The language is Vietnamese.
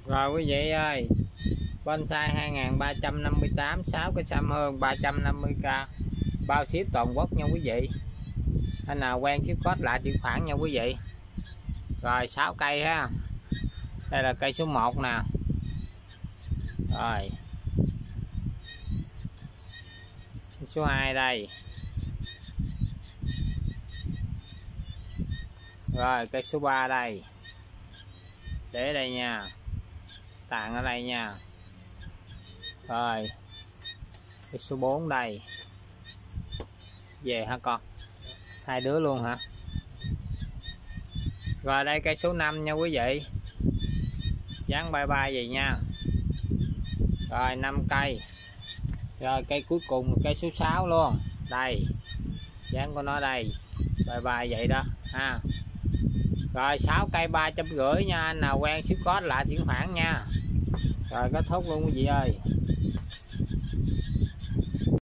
Rồi quý vị ơi, bonsai 2358, 6 cái xăm hơn 350k, bao ship toàn quốc nha quý vị. Anh nào quen ship code lại chuyển khoản nha quý vị. Rồi 6 cây ha. Đây là cây số 1 nè. Rồi số 2 đây. Rồi cây số 3 đây. Để đây nha, tàn ở đây nha. Rồi cây số 4 đây. Về hả con? Hai đứa luôn hả? Rồi đây cây số 5 nha quý vị. Dán bye bye vậy nha. Rồi 5 cây. Rồi cây cuối cùng là cây số 6 luôn. Đây. Dán của nó đây. Bye bye vậy đó ha. Rồi 6 cây 350 nha. Anh nào quen ship code lại chuyển khoản nha. Rồi kết thúc luôn quý vị ơi.